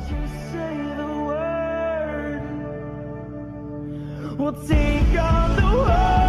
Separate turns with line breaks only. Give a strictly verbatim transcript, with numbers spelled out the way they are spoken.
you say the word, we'll take on the world.